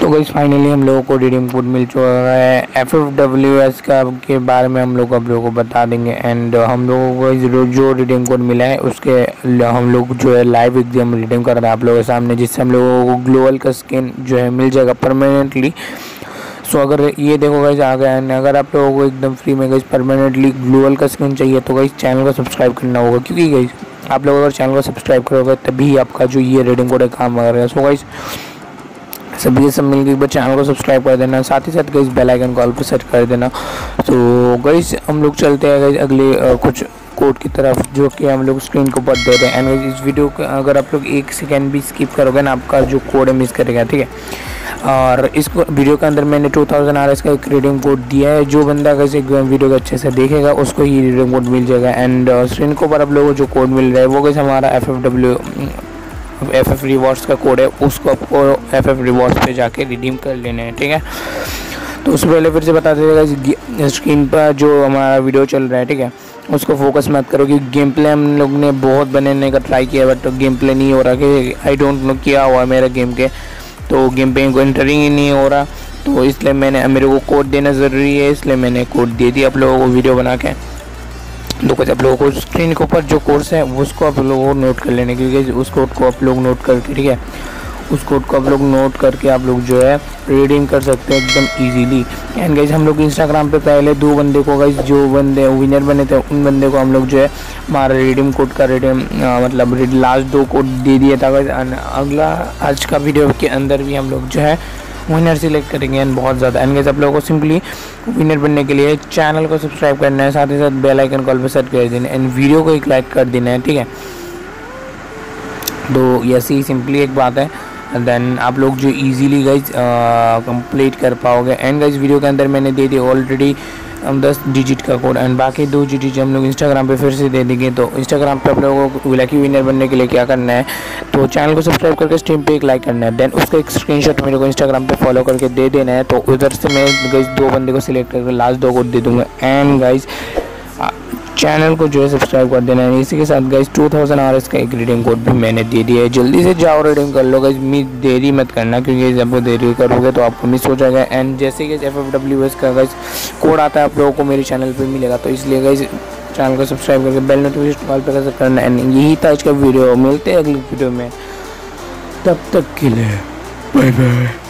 तो guys finally हम लोगों को रिडीम कोड मिल चुका है FFWS का के बारे में हम लोग आप लोगों को बता देंगे। एंड हम लोगों को जो रिडीम कोड मिला है उसके हम लोग जो है लाइव एग्जाम रिडीम कर रहे हैं आप लोगों के सामने, जिससे हम लोगों को ग्लोबल का स्किन जो है मिल जाएगा परमानेंटली। सो अगर ये देखो गाइस आ गया है, अगर आप लोगों को एकदम फ्री में गाइस परमानेंटली ग्लोबल का स्किन चाहिए तो गाइस चैनल को सब्सक्राइब करना होगा, क्योंकि गाइस आप लोग अगर चैनल को सब्सक्राइब करोगे तभी आपका जो ये रिडीम कोड है काम करेगा। सो गाइस सभी सब मिलकर एक बार चैनल को सब्सक्राइब कर देना, साथ ही साथ गाइस बेल आइकन को ऑल पर सेट कर देना। तो गाइस हम लोग चलते हैं गाइस अगले कुछ कोड की तरफ जो कि हम लोग स्क्रीन को ऊपर दे रहे हैं। एंड इस वीडियो को अगर आप लोग 1 सेकेंड भी स्किप करोगे ना, आपका जो कोड है मिस करेगा, ठीक है। और इस वीडियो के अंदर मैंने 2000 RS का एक रिडीम कोड दिया है। जो बंदा गाइस एक वीडियो को अच्छे से देखेगा उसको ही रिडीम कोड मिल जाएगा। एंड स्क्रीन को ऊपर आप लोगों को जो कोड मिल रहा है वो गाइस हमारा FF रिवॉर्ड्स का कोड है, उसको आपको FF रिवॉर्ड्स पे जाके रिडीम कर लेना है, ठीक है। तो उससे पहले फिर से बता दीजिएगा स्क्रीन पर जो हमारा वीडियो चल रहा है, ठीक है, उसको फोकस मत करो कि गेम प्ले हम लोग ने बहुत बनाने का ट्राई किया बट गेम प्ले नहीं हो रहा कि आई डोंट नो क्या हुआ मेरा गेम के, तो गेम पे को एंटरिंग ही नहीं हो रहा। तो इसलिए मेरे को कोड देना ज़रूरी है, इसलिए मैंने कोड दे दिया आप लोगों को वीडियो बना के। तो कुछ आप लोगों को स्क्रीन के ऊपर जो कोर्स है उसको आप लोगों को नोट कर लेने, क्योंकि उस कोड को आप लोग नोट करके, ठीक है, उस कोड को आप लोग नोट करके आप लोग जो है रिडीम कर सकते हैं एकदम इजीली। एंड गाइस हम लोग इंस्टाग्राम पे पहले 2 बंदे को गाइस जो बंदे विनर बने थे उन बंदे को हम लोग जो है हमारा रिडीम कोड का मतलब लास्ट 2 कोड दे दिया था गाइस। अगला आज का वीडियो के अंदर भी हम लोग जो है विनर सिलेक्ट करेंगे एंड बहुत ज़्यादा। एंड गाइस आप लोगों को सिंपली विनर बनने के लिए चैनल को सब्सक्राइब करना है, साथ ही साथ बेल आइकन कॉल पर सेट कर देना है एंड वीडियो को एक लाइक कर देना है, ठीक है। तो ऐसी सिंपली एक बात है, देन आप लोग जो इजीली गाइज कंप्लीट कर पाओगे। एंड गाइज वीडियो के अंदर मैंने दे दी ऑलरेडी 10 डिजिट का कोड एंड बाकी 2 डिजिट हम लोग इंस्टाग्राम पे फिर से दे देंगे। तो इंस्टाग्राम पे आप लोगों को लकी विनर बनने के लिए क्या करना है, तो चैनल को सब्सक्राइब करके स्ट्रीम पे एक लाइक करना है, देन उसका एक स्क्रीनशॉट मेरे को इंस्टाग्राम पे फॉलो करके दे देना है। तो उधर से मैं गाइज 2 बंदे को सिलेक्ट करके लास्ट 2 कोड दे दूँगा एंड गाइज चैनल को जो है सब्सक्राइब कर देना है। इसी के साथ गाइज 2000 RS का एक रिडीम कोड भी मैंने दे दिया है, जल्दी से जाओ रिडीम कर लो गाइज, देरी मत करना, क्योंकि जब वो देरी करोगे तो आपको मिस हो जाएगा। एंड जैसे कि FFWS का गाइज कोड आता है आप लोगों को मेरे चैनल पे मिलेगा, तो इसलिए गाइज चैनल को सब्सक्राइब करके बेल नोटिफिकेशन कॉल पर करना। एंड यही था आज का वीडियो, मिलते हैं अगली वीडियो में, तब तक के लिए बाय बाय।